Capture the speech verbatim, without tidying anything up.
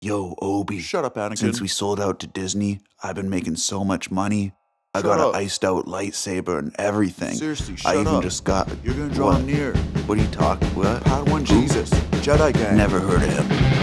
Yo, Obi. Shut up, Anakin. Since we sold out to Disney, I've been making so much money. I Shut got up. an iced out lightsaber and everything. Seriously, shut I even up. just got. You're gonna draw what? him near. What are you talking? What? Padawan Jesus, Jedi gang. Never heard of him.